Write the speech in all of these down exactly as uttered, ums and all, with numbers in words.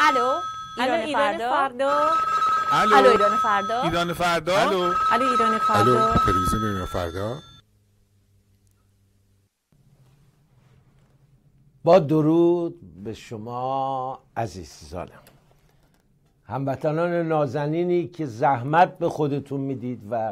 الو الو ایران فردا. الو الو ایران فردا. ایران فردا. الو الو ایران فردا. الو تلویزیون ایران فردا. با درود به شما عزیزانم، هموطنان نازنینی که زحمت به خودتون میدید و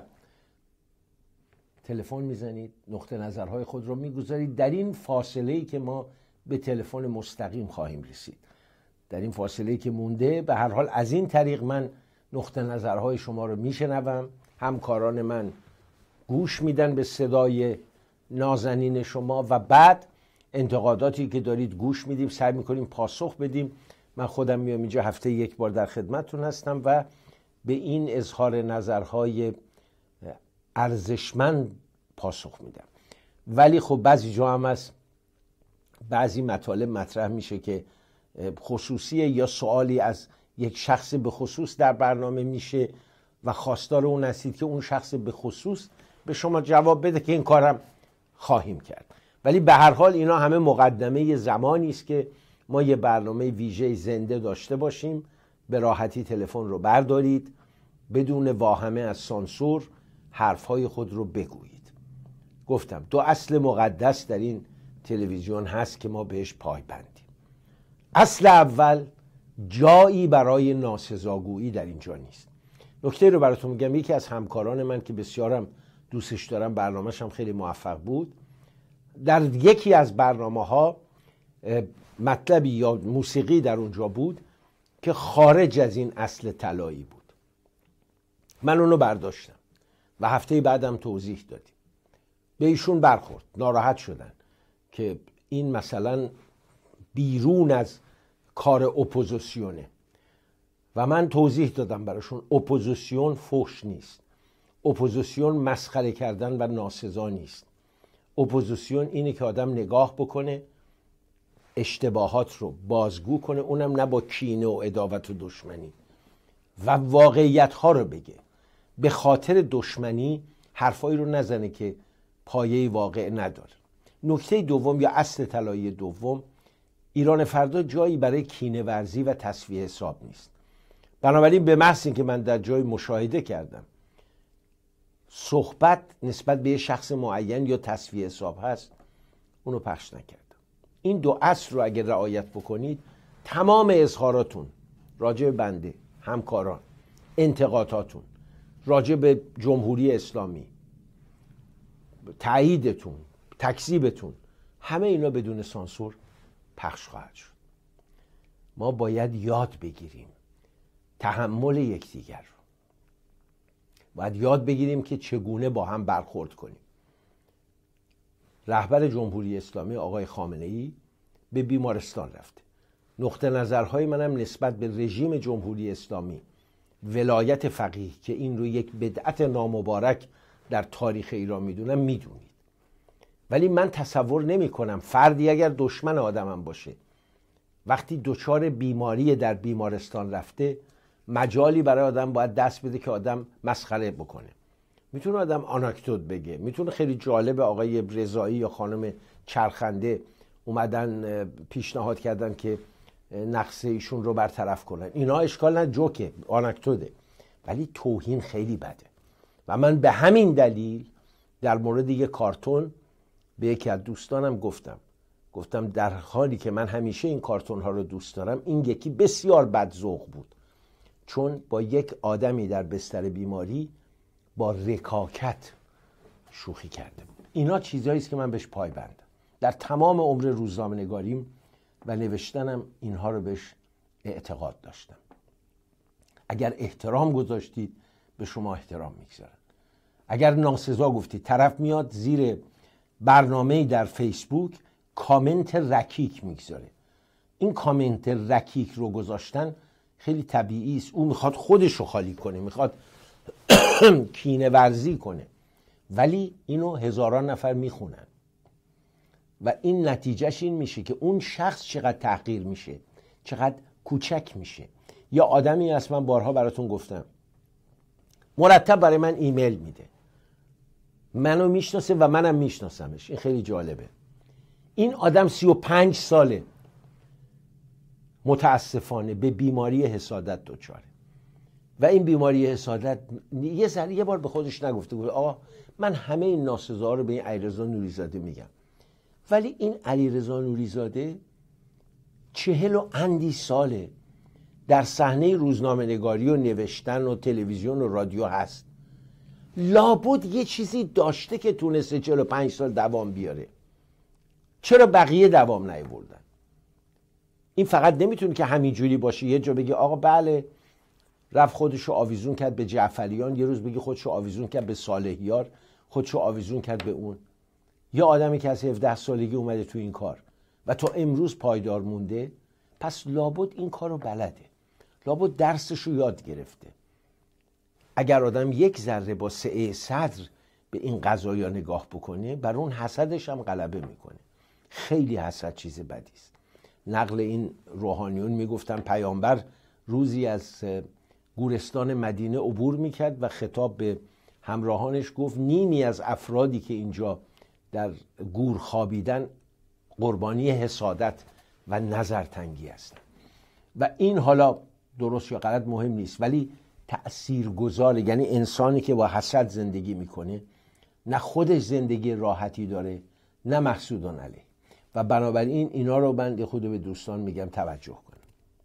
تلفن میزنید، نقطه نظرهای خود رو میگذارید در این فاصله‌ای که ما به تلفن مستقیم خواهیم رسید. در این فاصله‌ای که مونده به هر حال از این طریق من نقطه نظرهای شما رو میشنوم، همکاران من گوش میدن به صدای نازنین شما و بعد انتقاداتی که دارید گوش میدیم، سعی میکنیم پاسخ بدیم. من خودم میام اینجا هفته یک بار در خدمتتون هستم و به این اظهار نظرهای ارزشمند پاسخ میدم. ولی خب بعضی جا هم از بعضی مطالب مطرح میشه که خصوصیه یا سوالی از یک شخص به خصوص در برنامه میشه و خواستار اون هستید که اون شخص به خصوص به شما جواب بده، که این کارم خواهیم کرد. ولی به هر حال اینا همه مقدمه زمانی است که ما یه برنامه ویژه زنده داشته باشیم. به راحتی تلفن رو بردارید، بدون واهمه از سانسور حرفهای خود رو بگویید. گفتم دو اصل مقدس در این تلویزیون هست که ما بهش پایبندیم. اصل اول، جایی برای ناسزاگویی در اینجا نیست. نکته رو براتون میگم، یکی از همکاران من که بسیارم دوستش دارم، برنامه‌ش هم خیلی موفق بود، در یکی از برنامه‌ها مطلبی یا موسیقی در اونجا بود که خارج از این اصل طلایی بود. من اونو برداشتم و هفته بعدم توضیح دادیم. به ایشون برخورد، ناراحت شدن که این مثلا بیرون از کار اپوزیسیونه و من توضیح دادم براشون اپوزیسیون فحش نیست، اپوزیسیون مسخره کردن و ناسزا نیست. اپوزیسیون اینه که آدم نگاه بکنه، اشتباهات رو بازگو کنه، اونم نه با کینه و عداوت و دشمنی، و واقعیت ها رو بگه. به خاطر دشمنی حرفایی رو نزنه که پایه واقع نداره. نکته دوم یا اصل طلایی دوم، ایران فردا جایی برای کینه ورزی و تصفیه حساب نیست. بنابراین به محض اینکه من در جای مشاهده کردم صحبت نسبت به یه شخص معین یا تصفیه حساب هست، اونو پخش نکردم. این دو اصل رو اگر رعایت بکنید، تمام اظهاراتون راجع به بنده، همکاران، انتقاداتون راجع به جمهوری اسلامی، تاییدتون، تکذیبتون، همه اینا بدون سانسور پخش خواهد شد. ما باید یاد بگیریم تحمل یکدیگر رو. باید یاد بگیریم که چگونه با هم برخورد کنیم. رهبر جمهوری اسلامی آقای خامنه‌ای به بیمارستان رفته. نقطه نظرهای منم نسبت به رژیم جمهوری اسلامی، ولایت فقیه که این رو یک بدعت نامبارک در تاریخ ایران میدونم، میدونید. ولی من تصور نمی کنم فردی اگر دشمن آدمم باشه، وقتی دچار بیماری در بیمارستان رفته، مجالی برای آدم باید دست بده که آدم مسخره بکنه. میتونه آدم آناکتوت بگه، میتونه خیلی جالب آقای رضایی یا خانم چرخنده اومدن پیشنهاد کردن که نقص ایشون رو برطرف کنن، اینا اشکال نه، جوکه، آناکتوته. ولی توهین خیلی بده و من به همین دلیل در مورد یک کارتون به یکی از دوستانم گفتم گفتم در حالی که من همیشه این کارتون ها رو دوست دارم، این یکی بسیار بدذوق بود، چون با یک آدمی در بستر بیماری با رکاکت شوخی کرده بود. اینا چیزایی است که من بهش پایبندم. در تمام عمر روزنامه نگاریم و نوشتنم اینها رو بهش اعتقاد داشتم. اگر احترام گذاشتید به شما احترام میگذارن. اگر ناسزا گفتید، طرف میاد زیر برنامه‌ای در فیسبوک کامنت رکیک میگذاره. این کامنت رکیک رو گذاشتن خیلی طبیعی است. او میخواد خودش رو خالی کنه، میخواد کینه ورزی کنه، ولی اینو هزاران نفر میخونن و این نتیجهش این میشه که اون شخص چقدر تحقیر میشه، چقدر کوچک میشه. یا آدمی هست، من بارها براتون گفتم، مرتب برای من ایمیل میده، منو میشناسه و منم میشناسمش. این خیلی جالبه. این آدم سی و پنج ساله متاسفانه به بیماری حسادت دچاره و این بیماری حسادت یه ذره یه بار به خودش نگفته بود آقا من همه این ناسزا رو به این علیرضا نوریزاده میگم، ولی این علیرضا نوریزاده چهل و اندی ساله در صحنه روزنامه نگاری و نوشتن و تلویزیون و رادیو هست، لابد یه چیزی داشته که تونسته چهل و پنج سال دوام بیاره. چرا بقیه دوام نیاوردن؟ این فقط نمیتونه که همینجوری باشه یه جا بگی آقا بله رفت خودشو آویزون کرد به جعفریان، یه روز بگی خودشو آویزون کرد به صالحیار، خودشو آویزون کرد به اون. یه آدمی که از هفده سالگی اومده تو این کار و تا امروز پایدار مونده، پس لابد این کارو بلده، لابد درسشو یاد گرفته. اگر آدم یک ذره با سعه صدر به این قضایا نگاه بکنه، بر اون حسدش هم غلبه میکنه. خیلی حسد چیز بدی است. نقل این روحانیون میگفتن پیامبر روزی از گورستان مدینه عبور میکرد و خطاب به همراهانش گفت نیمی از افرادی که اینجا در گور خوابیدن قربانی حسادت و نظرتنگی هستند. و این حالا درست یا غلط مهم نیست، ولی تأثیرگذاره. یعنی انسانی که با حسد زندگی میکنه نه خودش زندگی راحتی داره نه محسودان علیه. و بنابراین اینا رو من خود به دوستان میگم توجه کنم.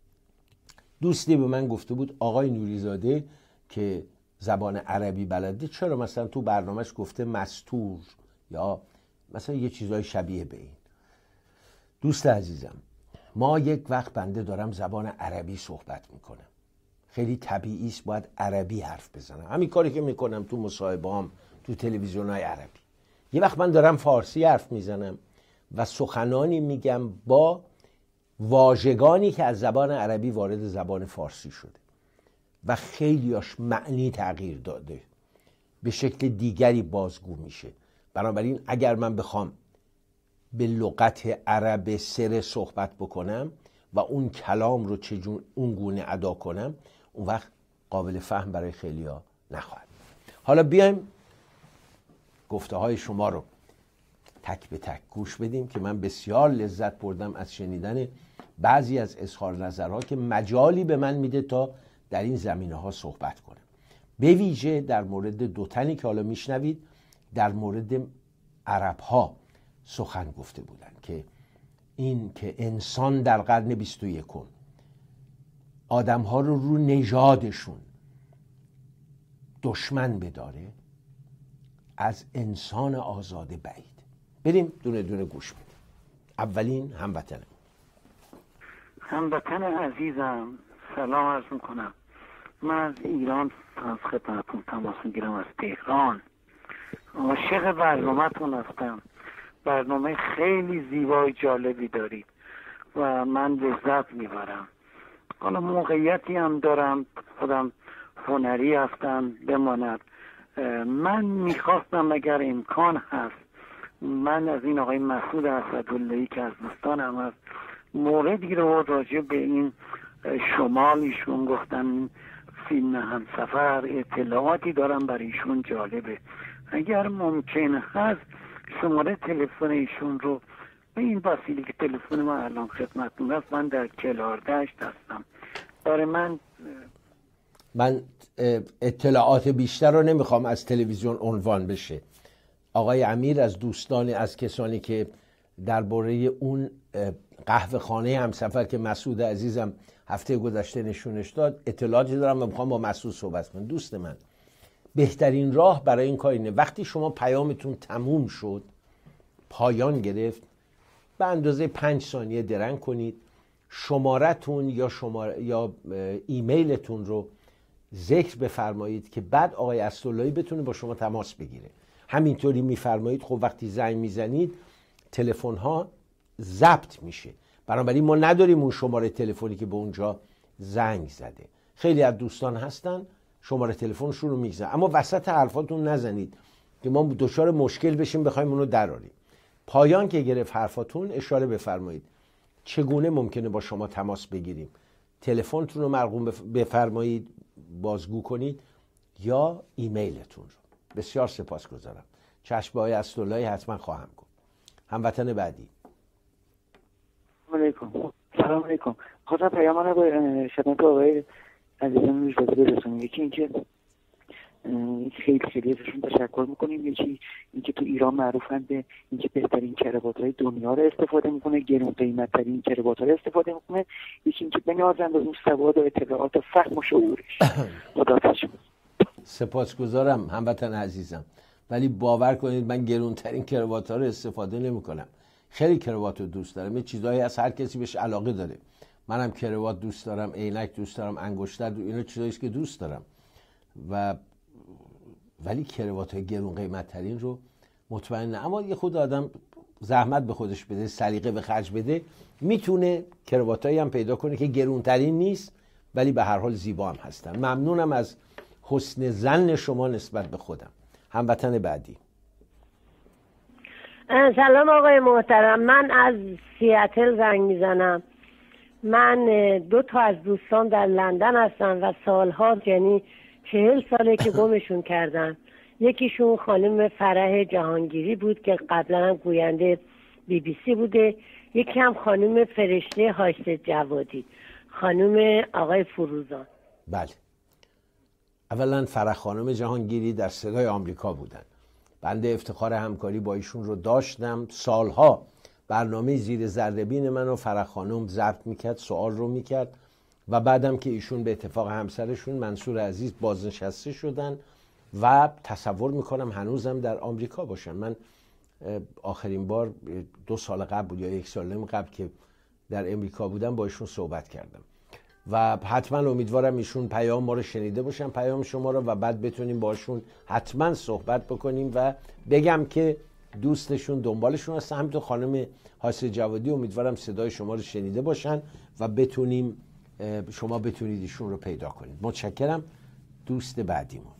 دوستی به من گفته بود آقای نوریزاده که زبان عربی بلده چرا مثلا تو برنامهش گفته مستور یا مثلا یه چیزای شبیه به این. دوست عزیزم، ما یک وقت بنده دارم زبان عربی صحبت میکنم، خیلی طبیعی است باید عربی حرف بزنم. همین کاری که میکنم تو مصاحبه‌ام تو تلویزیون‌های عربی. یه وقت من دارم فارسی حرف میزنم و سخنانی میگم با واژگانی که از زبان عربی وارد زبان فارسی شده و خیلیاش معنی تغییر داده، به شکل دیگری بازگو میشه. بنابراین اگر من بخوام به لغت عرب سره صحبت بکنم و اون کلام رو چجون اون گونه ادا کنم، اون وقت قابل فهم برای خیلیا نخواهد. حالا بیایم گفته های شما رو تک به تک گوش بدیم که من بسیار لذت بردم از شنیدن بعضی از اظهار نظرها که مجالی به من میده تا در این زمینه ها صحبت کنم. به ویژه در مورد دو تنی که حالا میشنوید در مورد عرب ها سخن گفته بودن که این که انسان در قرن بیست و یکم آدم ها رو رو نژادشون دشمن بداره از انسان آزاده بعید. بریم دونه دونه گوش بدیم. اولین هموطنم. هموطن عزیزم سلام عرض میکنم. من از ایران از خدمتتون تماس میگیرم، از تهران. عاشق برنامه‌تون هستم. برنامه خیلی زیبای جالبی دارید و من لذت میبرم. حالا موقعیتی هم دارم، خودم هنری هستم بماند. من میخواستم اگر امکان هست من از این آقای مسعود اسداللهی که از دوستانم هست موردی رو راجع به این شمال ایشون گفتن فیلم همسفر اطلاعاتی دارم برای ایشون جالبه. اگر ممکن هست شماره تلفن ایشون رو به این وسیله که تلفن من الان خدمتتون هست، من در کلاردشت هستم. برای من من اطلاعات بیشتر رو نمیخوام از تلویزیون عنوان بشه. آقای امیر از دوستان از کسانی که درباره اون قهوه خانه همسفر که مسعود عزیزم هفته گذشته نشونش داد اطلاعاتی دارم و میخوام با مسعود صحبت کنم. دوست من، بهترین راه برای این کار اینه وقتی شما پیامتون تموم شد، پایان گرفت، به اندازه پنج ثانیه درنگ کنید، شمارتون یا شماره یا ایمیلتون رو ذکر بفرمایید که بعد آقای اسداللهی بتونه با شما تماس بگیره. همینطوری میفرمایید. خب وقتی زنگ میزنید تلفن ها ضبط میشه، بنابراین ما نداریم اون شماره تلفنی که به اونجا زنگ زده. خیلی از دوستان هستن شماره تلفنشون رو میگذارن، اما وسط حرفاتون نزنید که ما دچار مشکل بشیم بخوایم اونو دراریم. پایان که گرفت حرفاتون اشاره بفرمایید چگونه ممکنه با شما تماس بگیریم. تلفنتون رو مرقوم بفرمایید، بازگو کنید یا ایمیلتون رو. بسیار سپاسگزارم. چشم به آقای اسداللهی حتما خواهم گفت. هموطن بعدی. علیکم. سلام علیکم. خواستم پیام رو به خدمت آقای عزیزم میشوازه برسونم. یکی اینکه خیلی خیلی ازشون تشکر میکنیم. یکی اینکه تو ایران معروفن به اینکه بهترین کراوات‌های دنیا رو استفاده میکنه، گرون قیمت‌ترین کراوات‌ها رو استفاده میکنه. یکی اینکه بنازن به اون سواد و اطلاعات و فهم و شعورش. خدا شکر. سپاسگزارم هموطن عزیزم، ولی باور کنید من گرونترین کراوات‌ها رو استفاده نمی‌کنم. خیلی کراوات رو دوست دارم. یه چیزایی از هر کسی بهش علاقه داره. منم کراوات دوست دارم، عینک دوست دارم، انگشتر، اینا چیزاییه که دوست دارم. و ولی کراوات گرون قیمت ترین رو مطمئن نه. اما یه خود آدم زحمت به خودش بده، سلیقه به خرج بده، میتونه کراواتایی هم پیدا کنه که گرون ترین نیست ولی به هر حال زیبا هم هستن. ممنونم از حسن ظن شما نسبت به خودم. هموطن بعدی. سلام آقای محترم، من از سیاتل زنگ میزنم. من دو تا از دوستان در لندن هستن و سالها، یعنی چهل ساله که گمشون کردن. یکیشون خانم فرح جهانگیری بود که قبلا هم گوینده بی بی سی بوده، یکی هم خانم فرشته هاشت جوادی، خانم آقای فروزان. بله، اولا فرح خانم جهانگیری در صدای آمریکا بودن. بنده افتخار همکاری با ایشون رو داشتم. سالها برنامه زیر ذره‌بین من و فرح خانم ضبط میکرد، سوال رو میکرد و بعدم که ایشون به اتفاق همسرشون منصور عزیز بازنشسته شدن و تصور میکنم هنوزم در آمریکا باشن. من آخرین بار دو سال قبل بود یا یک سال قبل که در امریکا بودم با ایشون صحبت کردم و حتما امیدوارم ایشون پیام ما رو شنیده باشن، پیام شما رو، و بعد بتونیم باشون حتما صحبت بکنیم و بگم که دوستشون دنبالشون هست. همینطور خانم هاشت جوادی امیدوارم صدای شما رو شنیده باشن و بتونیم شما بتونید ایشون رو پیدا کنید. متشکرم. دوست بعدیمون.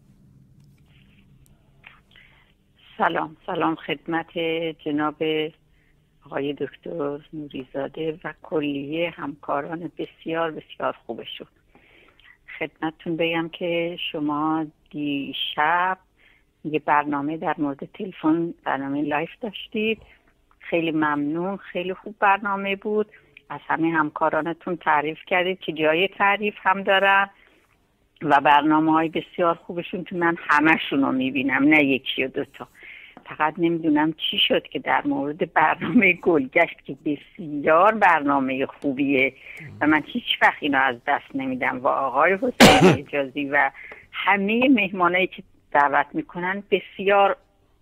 سلام سلام خدمت جناب آقای دکتر نوریزاده و کلیه همکاران بسیار بسیار خوبشون. خدمتتون بگم که شما دیشب یه برنامه در مورد تلفن، برنامه لایف داشتید. خیلی ممنون، خیلی خوب برنامه بود. از همه همکارانتون تعریف کردید که جای تعریف هم دارن و برنامه های بسیار خوبشون که من همشون رو میبینم، نه یکی و دوتا. فقط نمیدونم چی شد که در مورد برنامه گلگشت که بسیار برنامه خوبیه و من هیچ وقت اینو از دست نمیدم و آقای حسین حجازی و همه مهمانایی که دعوت میکنن بسیار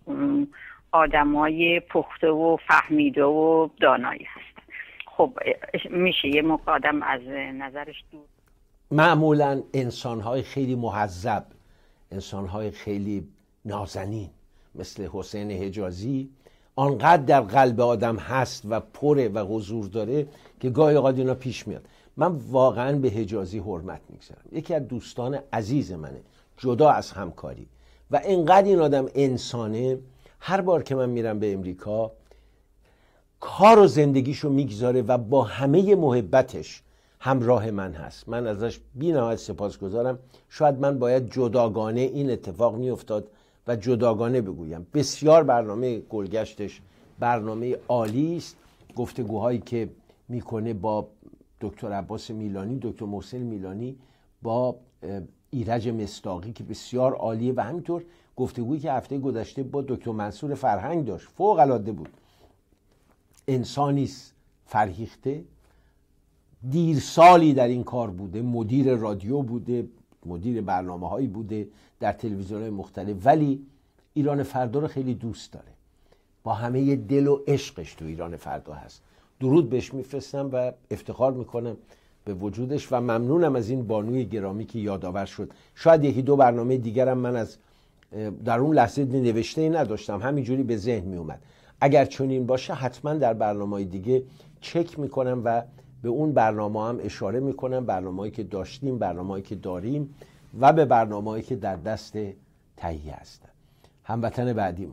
آدمای پخته و فهمیده و دانایی هستن. خب میشه یه موقع آدم از نظرش دور. معمولا انسانهای خیلی مهذب، انسانهای خیلی نازنین مثل حسین حجازی آنقدر در قلب آدم هست و پره و حضور داره که گاهی اوقات اینا پیش میاد. من واقعا به حجازی حرمت میگذارم، یکی از دوستان عزیز منه جدا از همکاری، و اینقدر این آدم انسانه. هر بار که من میرم به امریکا کار و زندگیشو میگذاره و با همه محبتش همراه من هست. من ازش بی نهایت سپاسگزارم. شاید من باید جداگانه این اتفاق میافتاد و جداگانه بگویم. بسیار برنامه گلگشتش برنامه عالی است. گفتگوهایی که میکنه با دکتر عباس میلانی، دکتر محسن میلانی، با ایرج مصداقی که بسیار عالیه، و همینطور گفتگویی که هفته گذشته با دکتر منصور فرهنگ داشت، فوق العاده بود. انسانی فرهیخته، دیر سالی در این کار بوده، مدیر رادیو بوده، مدیر برنامه‌هایی بوده در تلویزیون‌های مختلف، ولی ایران فردا رو خیلی دوست داره. با همه دل و عشقش تو ایران فردا هست. درود بهش میفرستم و افتخار میکنم به وجودش و ممنونم از این بانوی گرامی که یادآور شد. شاید یکی دو برنامه دیگرم من از در اون لحظه نوشته نداشتم، همینجوری به ذهن می اومد. اگر چنین باشه حتما در برنامه‌های دیگه چک میکنم و به اون برنامه هم اشاره میکنم، برنامه‌ای که داشتیم، برنامه‌ای که داریم و به برنامه‌ای که در دست تهیه هستن. هموطن بعدیمون.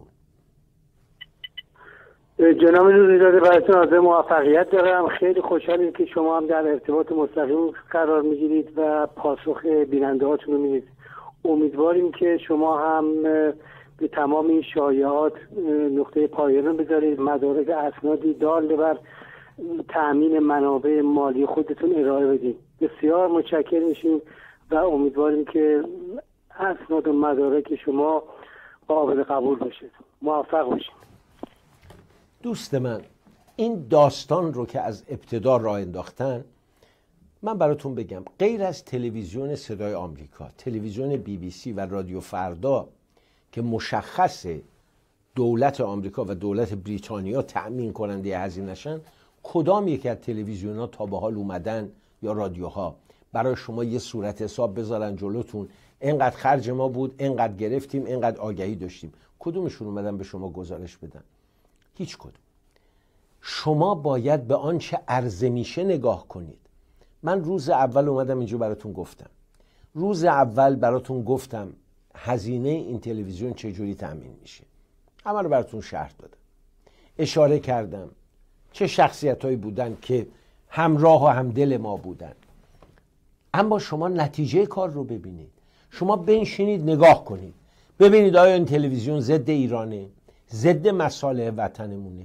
جناب نوریزاده براتون آرزوی موفقیت دارم. خیلی خوشحالیم که شما هم در ارتباط مستقیم قرار میگیرید و پاسخ بیننده‌هاتون رو میدید. امیدواریم که شما هم به تمام این شایعات نقطه پایان بذارید، مدارک اسنادی دال بر تأمین منابع مالی خودتون ارائه بدین. بسیار متشکر میشیم و امیدواریم که اسناد و مدارک شما قابل قبول باشه. موفق باشید. دوست من، این داستان رو که از ابتدا راه انداختن، من براتون بگم غیر از تلویزیون صدای آمریکا، تلویزیون بی بی سی و رادیو فردا که مشخص دولت آمریکا و دولت بریتانیا تأمین کننده هزینه‌شن، کدام یکی از تلویزیون‌ها تا به حال اومدن یا رادیوها برای شما یه صورت حساب بذارن جلوتون، اینقدر خرج ما بود، اینقدر گرفتیم، اینقدر آگهی داشتیم؟ کدومشون اومدن به شما گزارش بدن؟ هیچ کدوم. شما باید به آنچه عرضه میشه نگاه کنید. من روز اول اومدم اینجا براتون گفتم، روز اول براتون گفتم هزینه این تلویزیون چجوری تأمین میشه، همه رو براتون شرح دادم، اشاره کردم چه شخصیتایی بودن که همراه و همدل ما بودن. اما شما نتیجه کار رو ببینید. شما بنشینید نگاه کنید، ببینید آیا این تلویزیون ضد ایرانه، ضد مصالح وطنمونه؟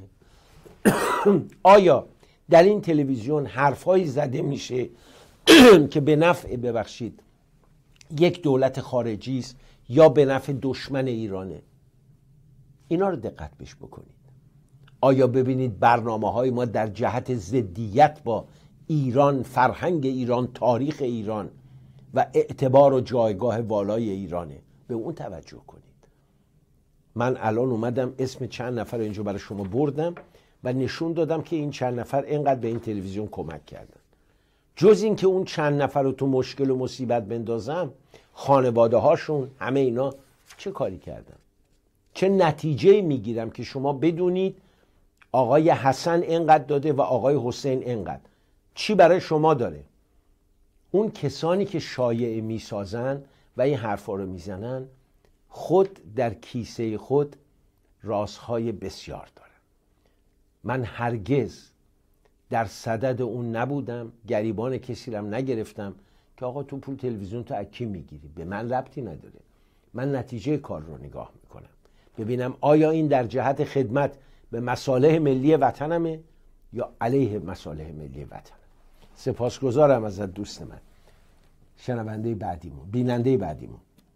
آیا در این تلویزیون حرفایی زده میشه که به نفع ببخشید یک دولت خارجی است یا به نفع دشمن ایرانه؟ اینا رو دقت بهش بکنید. آیا ببینید برنامه‌های ما در جهت ضدیت با ایران، فرهنگ ایران، تاریخ ایران و اعتبار و جایگاه والای ایرانه؟ به اون توجه کنید. من الان اومدم اسم چند نفر اینجا برای شما بردم و نشون دادم که این چند نفر اینقدر به این تلویزیون کمک کردن. جز این که اون چند نفر رو تو مشکل و مصیبت بندازم، خانواده هاشون همه اینا چه کاری کردن؟ چه نتیجه میگیرم که شما بدونید آقای حسن اینقدر داده و آقای حسین اینقدر. چی برای شما داره؟ اون کسانی که شایعه میسازن و این حرفا رو میزنن خود در کیسه خود رازهای بسیار دارن. من هرگز در صدد اون نبودم، گریبان کسی رم نگرفتم که آقا تو پول تلویزیون تو اکی میگیری. به من ربطی نداره. من نتیجه کار رو نگاه میکنم، ببینم آیا این در جهت خدمت به مصالح ملی وطنمه یا علیه مصالح ملی وطنم. سپاسگزارم ازت دوست من. شنونده بعدیمون، بیننده بعدیمون.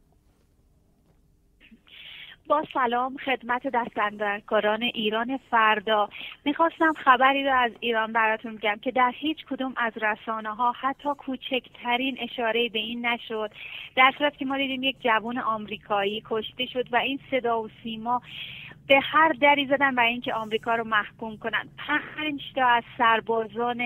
با سلام خدمت دستاندرکاران ایران فردا. میخواستم خبری رو از ایران براتون بگم که در هیچ کدوم از رسانه ها حتی کوچکترین اشاره به این نشد، در صورتی که ما دیدیم یک جوان آمریکایی کشته شد و این صدا و سیما به هر دری زدن برای اینکه آمریکا رو محکوم کنن. پنج تا از سربازان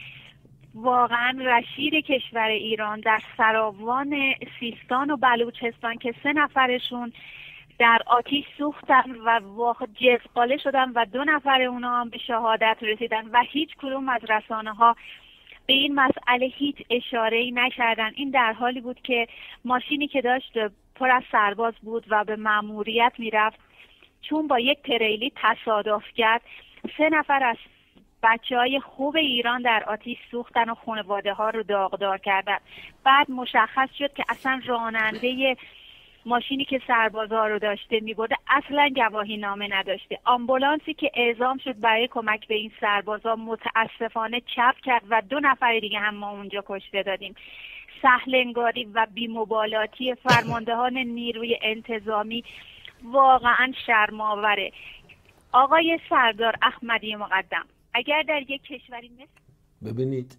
واقعا رشید کشور ایران در سراوان سیستان و بلوچستان که سه نفرشون در آتش سوختن و جزقاله شدن و دو نفر اونا هم به شهادت رسیدن و هیچ کدوم از رسانه ها به این مسئله هیچ اشاره‌ای نکردن. این در حالی بود که ماشینی که داشت پر از سرباز بود و به مأموریت میرفت، چون با یک تریلی تصادف کرد، سه نفر از بچه‌های خوب ایران در آتش سوختن و خانواده ها رو داغدار کردن. بعد مشخص شد که اصلا راننده ماشینی که سربازا رو داشته می‌برده اصلا گواهی نامه نداشته. آمبولانسی که اعزام شد برای کمک به این سربازا متاسفانه چپ کرد و دو نفر دیگه هم ما اونجا کشته دادیم. سهلنگاری و بی‌مبالاتی فرماندهان نیروی انتظامی واقعا شرم‌آوره. آقای سردار احمدی مقدم، اگر در یک کشوری مثل ببینید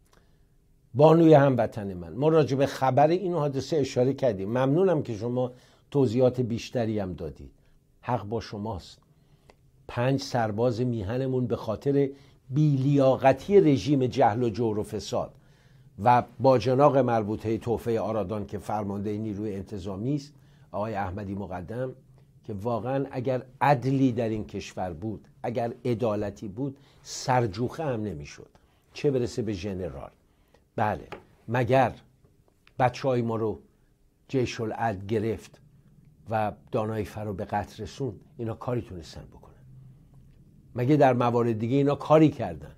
بانوی هموطن من، ما راجع به خبر این حادثه اشاره کردیم. ممنونم که شما توضیحات بیشتری هم دادید. حق با شماست. پنج سرباز میهنمون به خاطر بی‌لیاقتی رژیم جهل و جور و فساد و باجناق مربوطه توفه آرادان که فرمانده نیروی انتظامی است، آقای احمدی مقدم، که واقعا اگر عدلی در این کشور بود، اگر عدالتی بود، سرجوخه هم نمیشد، چه برسه به ژنرال. بله، مگر بچه های ما رو جیش العدل گرفت و دانایفر رو به قتل رسوند؟ اینا کاری تونستن بکنن؟ مگه در موارد دیگه اینا کاری کردن؟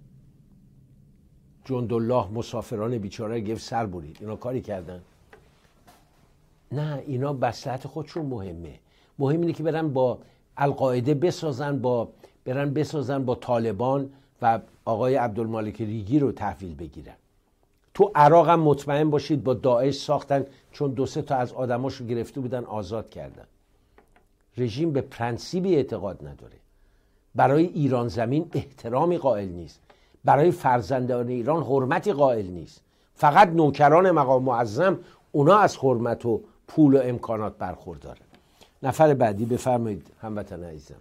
جندالله مسافران بیچاره گرفت سر برید، اینا کاری کردن؟ نه، اینا مصلحت خودشون مهمه. مهم اینه که برن با القاعده بسازن، با برن بسازن با طالبان و آقای عبدالمالک ریگی رو تحویل بگیرن. تو عراق هم مطمئن باشید با داعش ساختن، چون دو سه تا از آدماش رو گرفته بودن آزاد کردن. رژیم به پرنسیبی اعتقاد نداره، برای ایران زمین احترامی قائل نیست، برای فرزندان ایران حرمتی قائل نیست. فقط نوکران مقام معظم اونا از حرمت و پول و امکانات برخوردارن. نفر بعدی بفرمایید هموطن عزیزم.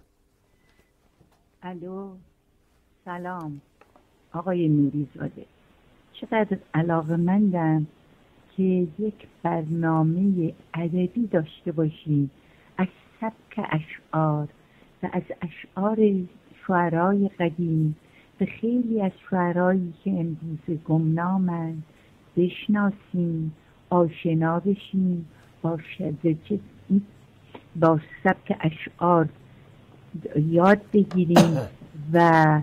الو، سلام آقای نوریزاده. چقدر علاقه‌مندم که یک برنامه ادبی داشته باشیم از سبک اشعار و از اشعار شعرای قدیم به خیلی از شعرایی که امروز گمنامند بشناسیم، آشنا بشیم، با شبکه با سبک اشعار یاد بگیریم و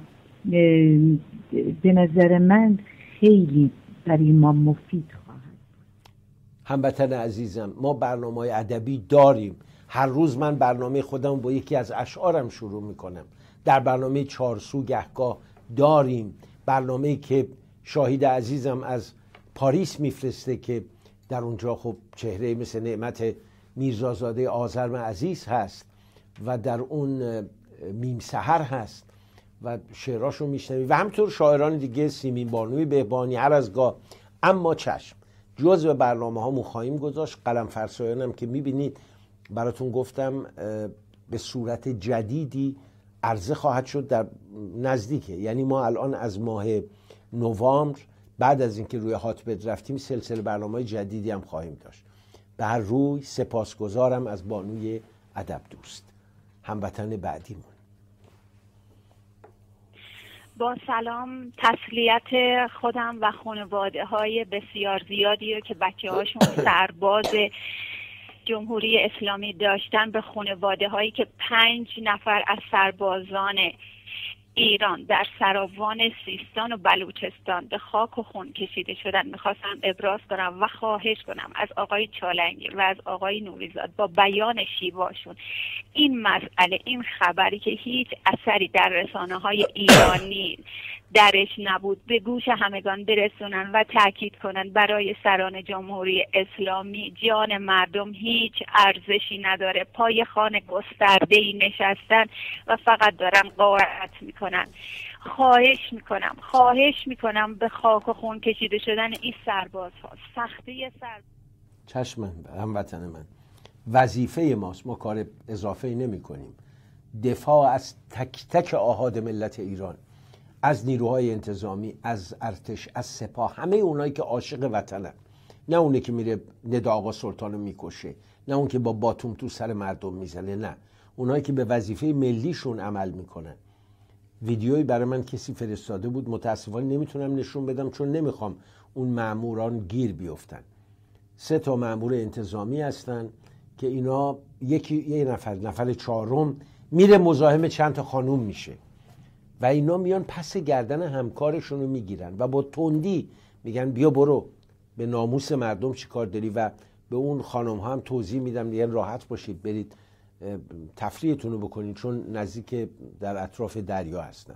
به نظر من خیلی برای ما مفید خواهد. هموطن عزیزم، ما برنامه‌های ادبی داریم. هر روز من برنامه خودم با یکی از اشعارم شروع میکنم. در برنامه چارسو گهگاه داریم، برنامه‌ای که شاهید عزیزم از پاریس میفرسته که در اونجا خب چهره مثل نعمت میرزازاده آذرم عزیز هست و در اون میم سحر هست و شعراشو میشنوی و همطور شاعران دیگه، سیمین بانوی بهبانی، هر از گاه. اما چشم، جزو برنامه ها خواهیم گذاشت. قلم فرسایانم که میبینید براتون گفتم به صورت جدیدی عرضه خواهد شد در نزدیکه. یعنی ما الان از ماه نوامبر بعد از اینکه روی هاتبت رفتیم سلسله برنامه جدیدی هم خواهیم داشت. به هر روی سپاسگزارم از بانوی ادب دوست. هموطن بعدیمون. با سلام، تسلیت خودم و خانواده های بسیار زیادی رو که بچه هاشون سرباز جمهوری اسلامی داشتن، به خانواده هایی که پنج نفر از سربازان ایران در سراوان سیستان و بلوچستان به خاک و خون کشیده شدن میخواستم ابراز کنم و خواهش کنم از آقای چالنگی و از آقای نوریزاد با بیان شیواشون این مسئله، این خبری که هیچ اثری در رسانه های ایرانی درش نبود به گوش همگان برسونن و تاکید کنن برای سران جمهوری اسلامی جان مردم هیچ ارزشی نداره. پای خان گسترده‌ای نشستن و فقط دارن غارت میکنن. خواهش میکنم خواهش میکنم به خاک و خون کشیده شدن این سربازها، سختی سرباز. چشم هموطن من، وظیفه ماست، ما کار اضافه نمی کنیم. دفاع از تک تک آحاد ملت ایران، از نیروهای انتظامی، از ارتش، از سپاه، همه اونایی که عاشق وطنن، نه اونه که میره ندا آقا سلطانو میکشه، نه اون که با باتوم تو سر مردم میزنه، نه اونایی که به وظیفه ملیشون عمل میکنن. ویدیویی برای من کسی فرستاده بود، متاسفانه نمیتونم نشون بدم چون نمیخوام اون ماموران گیر بیفتن. سه تا مامور انتظامی هستن که اینا یکی یه نفر نفر چهارم میره مزاحم چند تا خانوم میشه و اینا میان پس گردن همکارشون رو میگیرن و با تندی میگن بیا برو، به ناموس مردم چی کار داری؟ و به اون خانم ها هم توضیح میدم، میگن راحت باشید برید تفریحتون رو بکنید چون نزدیک در اطراف دریا هستن.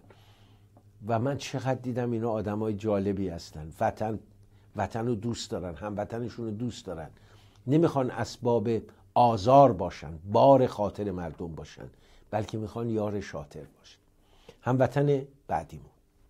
و من چقدر دیدم اینا آدمای جالبی هستن، وطن وطن رو دوست دارن، هموطنشون رو دوست دارن، نمیخوان اسباب آزار باشن، بار خاطر مردم باشن، بلکه میخوان یار شاطر باشن. هموطن بعدیمون.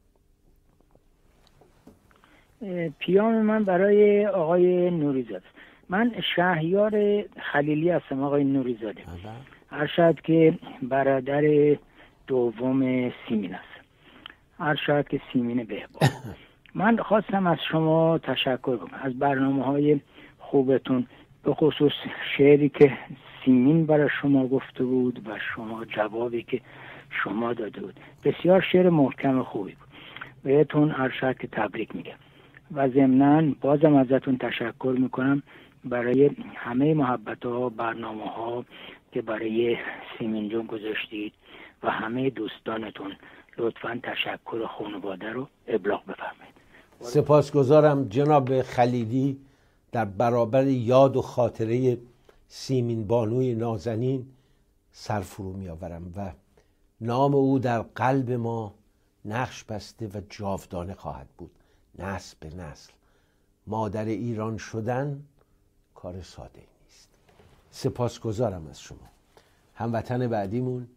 پیام من برای آقای نوریزاده. من شهریار خلیلی هستم آقای نوریزاده. هر شاید که برادر دوم سیمین است، هر شاید که سیمین بهبان. من خواستم از شما تشکر کنم از برنامه های خوبتون، به خصوص شعری که سیمین برای شما گفته بود و شما جوابی که شما داده بود، بسیار شعر محکم خوبی بود. بهتون هر شاید که تبریک میگم و ضمناً بازم ازتون تشکر میکنم برای همه محبت ها، برنامه ها که برای سیمین جون گذاشتید و همه دوستانتون. لطفاً تشکر خانواده رو ابلاغ بفرمایید. سپاسگزارم جناب خلیلی. در برابر یاد و خاطره سیمین بانوی نازنین سر فرو می آورم و نام او در قلب ما نقش بسته و جاودانه خواهد بود، نسل به نسل. مادر ایران شدن کار ساده نیست. سپاسگزارم از شما. هموطن بعدیمون.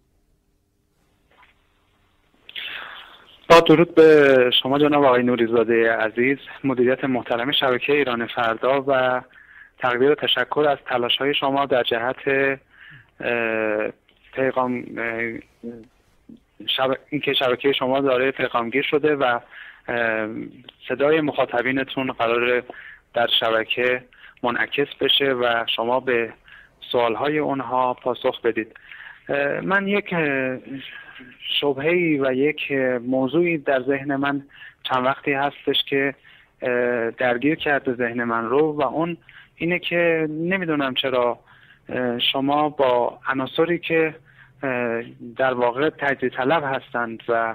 با درود به شما جناب آقای نوریزاده عزیز، مدیریت محترم شبکه ایران فردا و تقدیر و تشکر از تلاش‌های شما در جهت پیغام شب... اینکه شبکه شما داره پیغامگیر شده و صدای مخاطبینتون قرار در شبکه منعکس بشه و شما به سوالهای اونها پاسخ بدید. من یک شبهه‌ای و یک موضوعی در ذهن من چند وقتی هستش که درگیر کرده ذهن من رو و اون اینه که نمیدونم چرا شما با عناصری که در واقع تجزیه طلب هستند و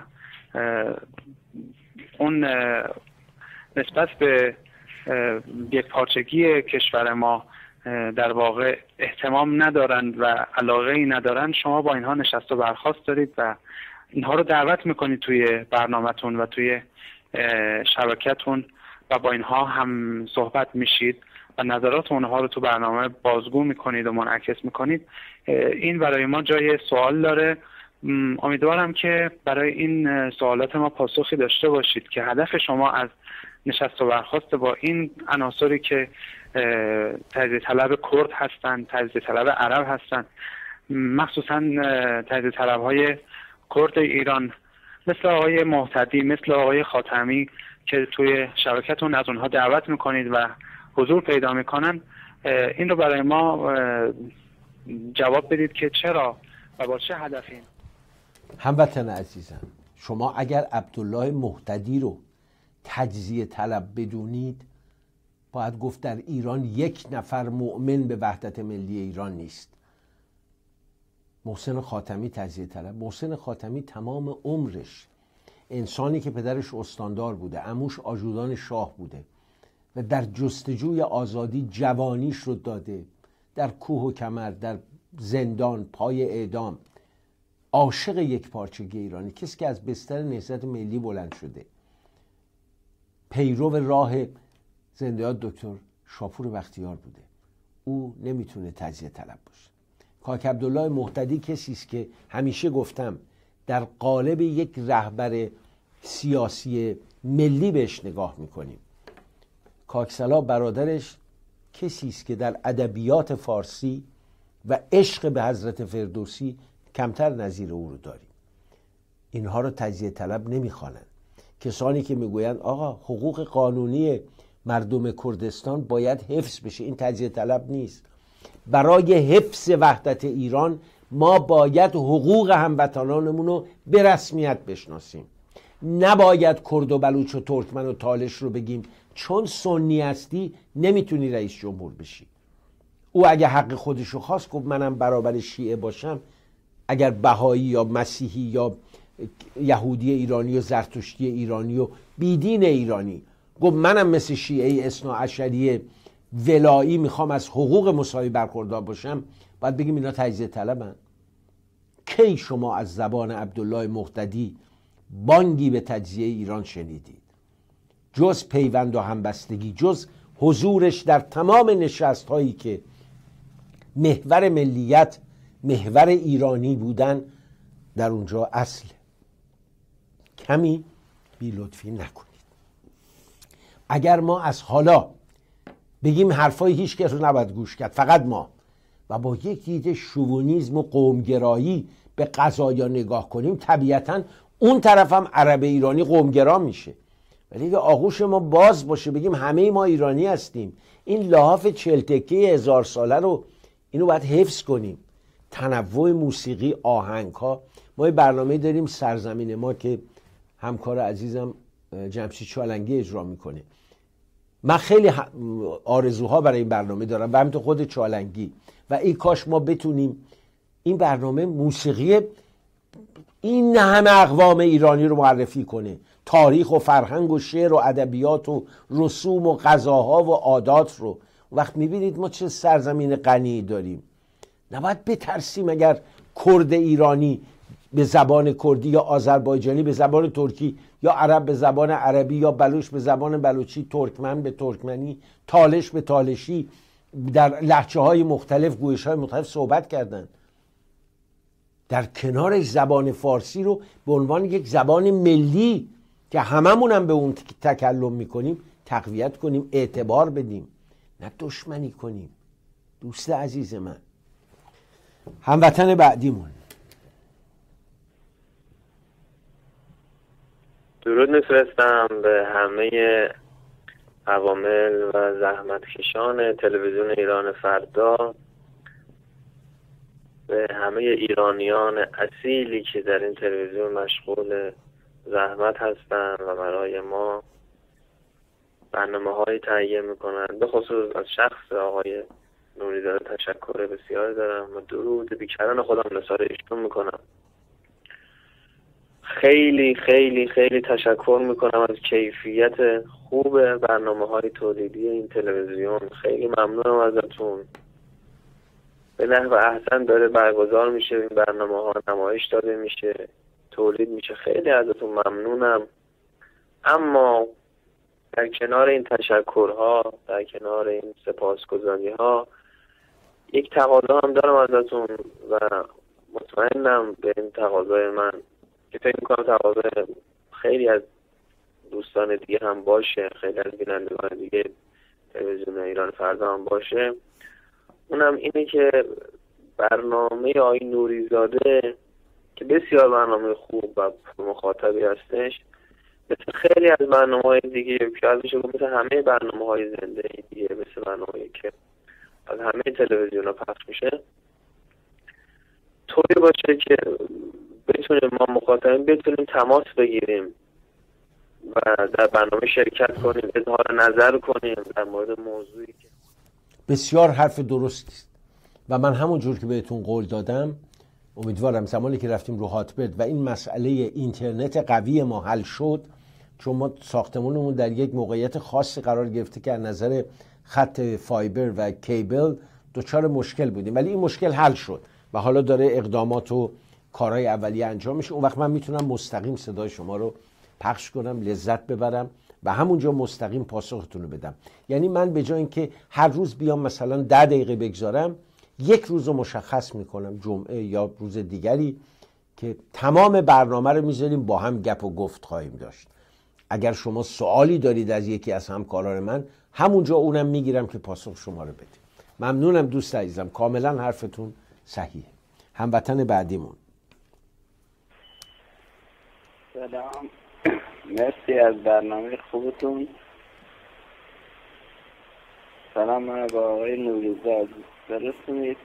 اون نسبت به یک پارچگی کشور ما در واقع اهتمام ندارند و علاقه ای ندارند، شما با اینها نشست و برخاست دارید و اینها رو دعوت میکنید توی برنامه‌تون و توی شبکتون و با اینها هم صحبت میشید و نظرات اونها رو تو برنامه بازگو میکنید و منعکس میکنید. این برای ما جای سوال داره. امیدوارم که برای این سوالات ما پاسخی داشته باشید که هدف شما از نشست و برخاست با این عناصری که تجزیه طلب کرد هستند، تجزیه طلب عرب هستند، مخصوصا تجزیه طلب های کرد ایران مثل آقای مهتدی، مثل آقای خاتمی که توی شبکتون از اونها دعوت میکنید و حضور پیدا میکنن، این رو برای ما جواب بدید که چرا و با چه هدفی. هموطن عزیزم، شما اگر عبدالله مهتدی رو تجزیه طلب بدونید، باید گفت در ایران یک نفر مؤمن به وحدت ملی ایران نیست. محسن خاتمی تجزیه طلب. محسن خاتمی تمام عمرش انسانی که پدرش استاندار بوده، عموش آجودان شاه بوده و در جستجوی آزادی جوانیش رو داده، در کوه و کمر، در زندان، پای اعدام، عاشق یک پارچگی ایرانی، کسی که از بستر نهضت ملی بلند شده، پیرو راه زنده یاد دکتر شاپور بختیار بوده. او نمیتونه تجزیه طلب باشه. کاک عبدالله مهتدی کسی است که همیشه گفتم در قالب یک رهبر سیاسی ملی بهش نگاه میکنیم. کاکسلا برادرش کسی است که در ادبیات فارسی و عشق به حضرت فردوسی کمتر نظیر او رو داریم. اینها رو تجزیه طلب نمیخوانند. کسانی که میگویند آقا حقوق قانونی مردم کردستان باید حفظ بشه، این تجزیه طلب نیست. برای حفظ وحدت ایران ما باید حقوق هموطنانمون رو به رسمیت بشناسیم. نباید کرد و بلوچ و ترکمن و تالش رو بگیم چون سنی هستی نمیتونی رئیس جمهور بشی. او اگه حق خودشو خواست گفت منم برابر شیعه باشم، اگر بهایی یا مسیحی یا یهودی ایرانی و زرتشتی ایرانی و بیدین ایرانی گفت منم مثل شیعه اثنا عشری ولایی میخوام از حقوق مساوی برخوردار باشم، باید بگیم اینا تجزیه طلبن. کی شما از زبان عبدالله مهتدی بانگی به تجزیه ایران شنیدید؟ جز پیوند و همبستگی، جز حضورش در تمام نشست هایی که محور ملیت، محور ایرانی بودن، در اونجا اصل. کمی بی لطفی نکنید. اگر ما از حالا بگیم حرفای هیچ کس رو نباید گوش کرد، فقط ما، و با یک دیده شوونیزم و قومگرایی به قضایا نگاه کنیم، طبیعتاً اون طرف هم عرب ایرانی قومگرا میشه. ولی اگه آغوش ما باز باشه بگیم همه ما ایرانی هستیم، این لحاف چهل تکه هزار ساله رو اینو باید حفظ کنیم. تنوع موسیقی، آهنگ ها. ما یه برنامه داریم سرزمین ما که همکار عزیزم جمشید چالنگی اجرا میکنه. من خیلی آرزوها برای این برنامه دارم و همینطور خود چالنگی، و ای کاش ما بتونیم این برنامه موسیقی این همه اقوام ایرانی رو معرفی کنه، تاریخ و فرهنگ و شعر و ادبیات و رسوم و غذاها و عادات رو. وقت میبینید ما چه سرزمین غنی داریم. نباید بترسیم اگر کرد ایرانی به زبان کردی یا آذربایجانی به زبان ترکی یا عرب به زبان عربی یا بلوچ به زبان بلوچی، ترکمن به ترکمنی، تالش به تالشی، در لهجه های مختلف، گویش های مختلف صحبت کردن. در کنارش زبان فارسی رو به عنوان یک زبان ملی که هممون هم به اون تکلم میکنیم تقویت کنیم، اعتبار بدیم، نه دشمنی کنیم. دوست عزیز من، هموطن بعدیمون. درود میفرستم به همه عوامل و زحمتکشان تلویزیون ایران فردا، به همه ایرانیان اصیلی که در این تلویزیون مشغول زحمت هستند و برای ما برنامه‌هایی تهیه میکنن. به خصوص از شخص آقای نوریزاده تشکر بسیار دارم و درود بیکران خودم نثار ایشون میکنم. خیلی خیلی خیلی تشکر میکنم از کیفیت خوب برنامه‌های تولیدی این تلویزیون. خیلی ممنونم ازتون. به نحو احسن داره برگزار میشه این برنامه‌ها، نمایش داده میشه، تولید میشه. خیلی ازتون ممنونم. اما در کنار این تشکرها، در کنار این سپاسگزاری‌ها، یک تقاضا هم دارم ازتون و مطمئنم به این تقاضای من که فکر میکنم تقاضای خیلی از دوستان دیگه هم باشه، خیلی از بینندگان دیگه تلویزیون ایران فردا هم باشه. اونم اینه که برنامه آقای نوریزاده که بسیار برنامه خوب و مخاطبی هستش، مثل خیلی از برنامه‌های دیگه که ازش گفت، مثل همه برنامه‌های زنده دیگه، مثل برنامه‌ای که از همه تلویزیون‌ها پخش میشه، طوری باشه که بتونیم ما مخاطبین بتونیم تماس بگیریم و در برنامه شرکت کنیم، اظهار نظر کنیم در مورد موضوعی که بسیار حرف درستی است و من همون جور که بهتون قول دادم امیدوارم زمانی که رفتیم رو هاتبرد و این مسئله اینترنت قوی ما حل شد، چون ما ساختمونمون در یک موقعیت خاصی قرار گرفته که از نظر خط فایبر و کیبل دچار مشکل بودیم، ولی این مشکل حل شد و حالا داره اقدامات و کارهای اولیه انجام میشه. اون وقت من میتونم مستقیم صدای شما رو پخش کنم، لذت ببرم و همونجا مستقیم پاسختون رو بدم. یعنی من به جای اینکه هر روز بیام مثلا ده دقیقه بگذارم، یک روز رو مشخص میکنم، جمعه یا روز دیگری، که تمام برنامه رو میذاریم با هم گپ و گفت خواهیم داشت. اگر شما سوالی دارید از یکی از همکاران من، همونجا اونم میگیرم که پاسخ شما رو بده. ممنونم دوست عزیزم، کاملا حرفتون صحیحه. هموطن بعدیمون. سلام، مرسی از برنامه خوبتون. سلام، من با آقای نوریزاده برسونید.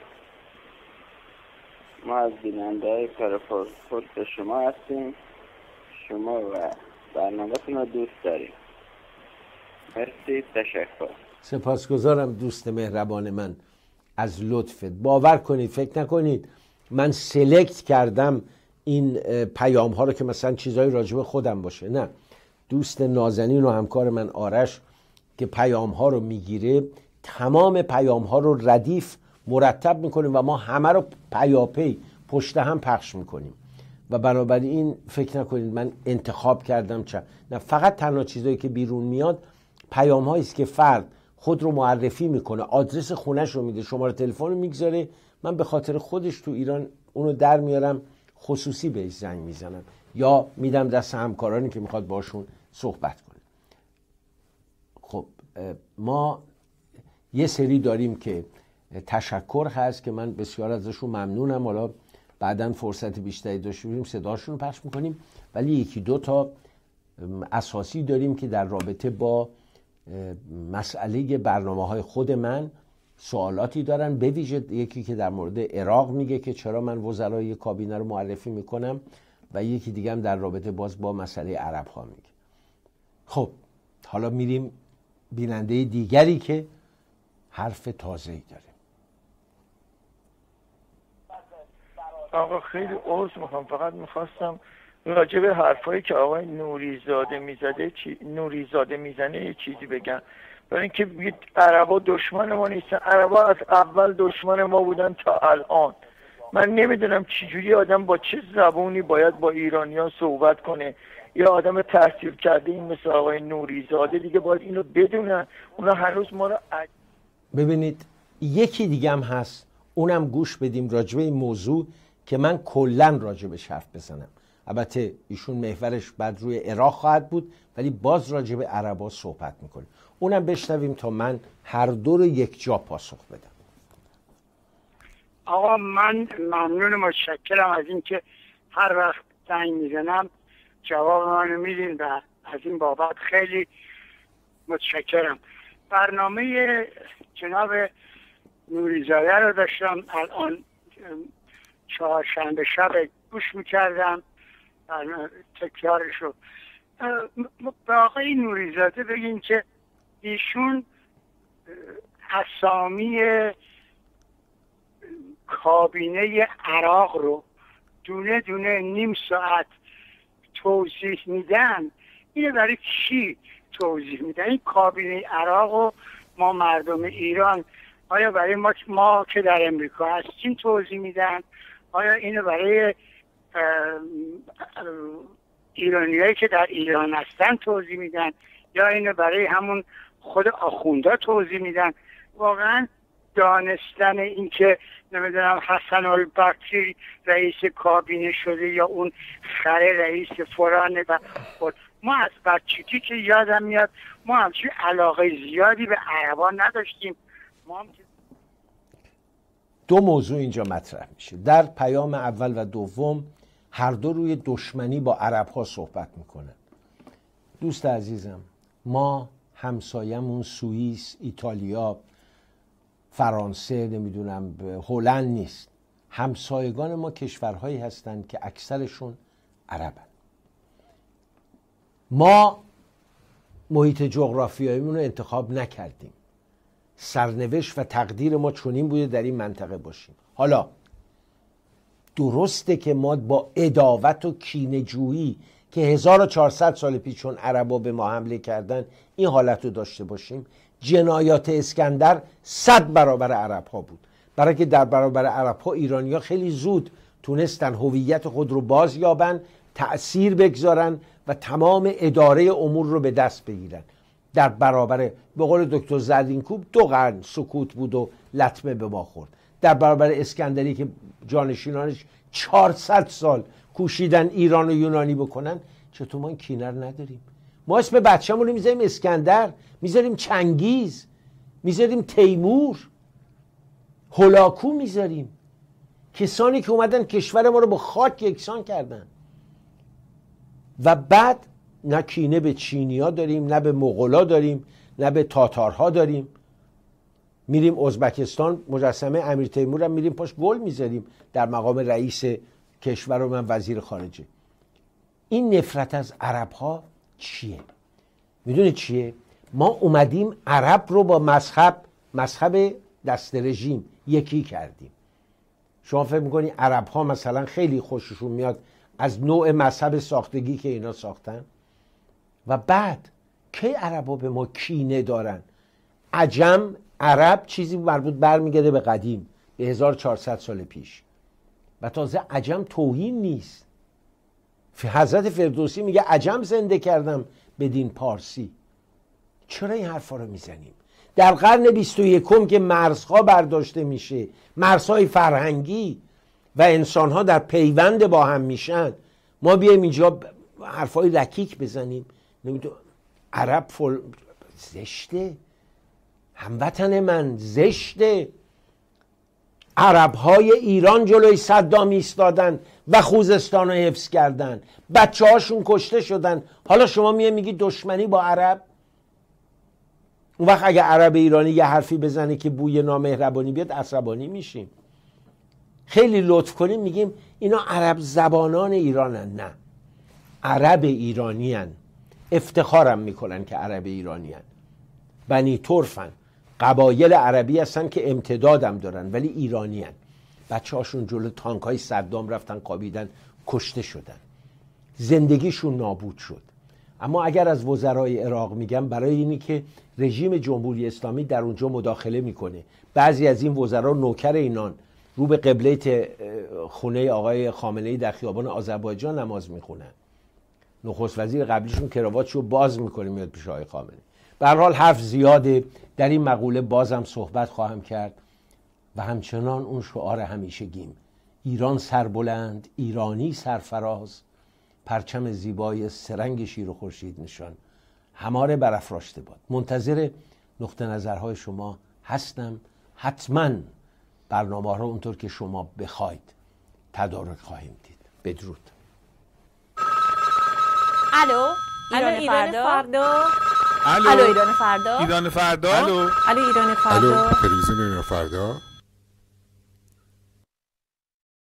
ما از بیننده های کارپورت شما هستیم. شما و برنامه‌تون رو دوست داریم. مرسی، تشکر. سپاسگزارم دوست مهربان من از لطفت. باور کنید، فکر نکنید من سلکت کردم این پیام ها رو که مثلا چیزای راجب خودم باشه. نه، دوست نازنین و همکار من آرش که پیام ها رو میگیره، تمام پیام ها رو ردیف مرتب میکنیم و ما همه رو پیاپی پشت هم پخش میکنیم و بنابراین فکر نکنید من انتخاب کردم چه. نه، فقط تنها چیزایی که بیرون میاد پیام هایی است که فرد خود رو معرفی میکنه، آدرس خونش رو میده، شماره تلفن رو میگذاره، من به خاطر خودش تو ایران اونو در میارم، خصوصی بهش زنگ میزنم یا میدم دست همکارانی که میخواد باشون صحبت کنه. خب ما یه سری داریم که تشکر هست که من بسیار ازشون ممنونم، حالا بعداً فرصت بیشتری داشته باشیم صداشون رو پخش میکنیم، ولی یکی دو تا اساسی داریم که در رابطه با مسئله برنامه های خود من سوالاتی دارن، به ویژه یکی که در مورد عراق میگه که چرا من وزرای کابینه رو معرفی میکنم و یکی دیگه هم در رابطه باز با مسئله عرب ها میگه. خب حالا میریم بیننده دیگری که حرف تازه‌ای داره. آقا خیلی عذر میخوام، فقط میخواستم راجع به حرفایی که آقای نوریزاده میزده چی... نوریزاده میزنه یه چیزی بگم. برای اینکه عربا دشمن ما نیستن، عربا از اول دشمن ما بودن تا الان. من نمیدونم چجوری آدم با چه زبونی باید با ایرانیان صحبت کنه. یا آدم تحصیل کرده این مثل آقای نوریزاده دیگه باید اینو بدونن. اونا هنوز ما رو عج... ببینید یکی دیگه هم هست، اونم گوش بدیم راجبه این موضوع که من کلن راجبش حرف بزنم. البته ایشون محورش بعد روی عراق خواهد بود ولی باز راجب عربا صحبت میکنه. اونم بشنویم تا من هر دو رو یک جا پاسخ بدم. آقا من ممنون متشکرم از اینکه هر وقت زنگ میزنم جواب منو میدین و از این بابت خیلی متشکرم. برنامه جناب نوریزاده رو داشتم الان چهارشنبه شب گوش میکردم تکرارشو. به آقای نوریزاده بگین که ایشون اسامی کابینه عراق رو دونه دونه نیم ساعت توضیح میدن. اینو برای کی توضیح میدن؟ این کابینه عراق رو ما مردم ایران آیا برای ما, ما که در امریکا هستیم توضیح میدن؟ آیا اینو برای ایرانیایی که در ایران هستن توضیح میدن؟ یا اینو برای همون خود آخوندا توضیح میدن؟ واقعا دانستن این که نمیدونم حسن البکری رئیس کابینه شده یا اون خره رئیس فرانه و ما از بچگی که یادم میاد ما همچین علاقه زیادی به عربا نداشتیم. ما هم... دو موضوع اینجا مطرح میشه. در پیام اول و دوم هر دو روی دشمنی با عرب ها صحبت میکنن. دوست عزیزم، ما همسایمون سوئیس، ایتالیا، فرانسه، نمیدونم هلند نیست. همسایگان ما کشورهایی هستند که اکثرشون عربن. ما محیط جغرافیاییمون رو انتخاب نکردیم. سرنوشت و تقدیر ما چنین بوده در این منطقه باشیم. حالا درسته که ما با عداوت و کینه‌جویی که هزار و چهارصد سال پیش چون عربا به ما حمله کردن این حالت رو داشته باشیم. جنایات اسکندر صد برابر عرب ها بود، برای که در برابر عرب ها ایرانی ها خیلی زود تونستن هویت خود رو باز یابن، تأثیر بگذارن و تمام اداره امور رو به دست بگیرن. در برابر به قول دکتر زرینکوب دو قرن سکوت بود و لطمه به ما خورد. در برابر اسکندری که جانشینانش چهارصد سال کوشیدن ایران و یونانی بکنن، چطور ما این کینه رو نداریم؟ ما اسم بچه‌مون رو میذاریم اسکندر، میذاریم چنگیز، میذاریم تیمور، هولاکو میذاریم. کسانی که اومدن کشور ما رو با خاک یکسان کردن. و بعد نه کینه به چینیا داریم، نه به مغولا داریم، نه به تاتارها داریم. میریم ازبکستان مجسمه امیر تیمور هم میریم پاش گل میذاریم در مقام رئیس کشور و من وزیر خارجه. این نفرت از عرب ها چیه؟ میدونید چیه؟ ما اومدیم عرب رو با مذهب مذهب دست رژیم یکی کردیم. شما فکر میکنی عرب ها مثلا خیلی خوششون میاد از نوع مذهب ساختگی که اینا ساختن؟ و بعد کی عرب ها به ما کینه دارن؟ عجم عرب چیزی مربوط برمیگرده به قدیم، به هزار و چهارصد سال پیش. و تازه عجم توهین نیست. حضرت فردوسی میگه عجم زنده کردم به دین پارسی. چرا این حرفا رو میزنیم؟ در قرن بیست و یکم که مرزها برداشته میشه، مرزهای فرهنگی و انسانها در پیوند با هم میشن، ما بیایم اینجا حرفای رکیک بزنیم؟ نمیدونم عرب فل... زشته، هموطن من زشته. عربهای ایران جلوی صدام ایستادن و خوزستان رو حفظ کردن، بچه هاشون کشته شدن. حالا شما میه میگی دشمنی با عرب؟ اون وقت اگه عرب ایرانی یه حرفی بزنه که بوی نامهربانی بیاد عصبانی میشیم. خیلی لطف کنیم میگیم اینا عرب زبانان ایرانن. نه، عرب ایرانیان، افتخارم میکنن که عرب ایرانیان، بنی طرفن، قبایل عربی هستن که امتدادم دارن ولی ایرانیان. بچه هاشون جلو تانک های صدام رفتن قابیدن، کشته شدن، زندگیشون نابود شد. اما اگر از وزرای عراق میگم، برای اینی که رژیم جمهوری اسلامی در اونجا مداخله میکنه، بعضی از این وزرا نوکر اینان رو به قبله خونه آقای خامنه‌ای در خیابان آذربایجان نماز میخونن. نخست وزیر قبلیشون کراواتشو باز میکنه میاد پیش آقای خامنه‌ای. به هر حال حرف زیاده، در این مقوله بازم صحبت خواهم کرد و همچنان اون شعار همیشگیم: ایران سربلند، ایرانی سرفراز، پرچم زیبای سرنگ شیر و خورشید نشان، هماره برافراشته باد. منتظر نقطه نظرهای شما هستم. حتما برنامه ها اونطور که شما بخواید تدارک خواهیم دید. بدرود. الو الو ایران فردا. الو ایران فردا. ایران فردا. الو الو ایران فردا. الو تلویزیون ایران فردا.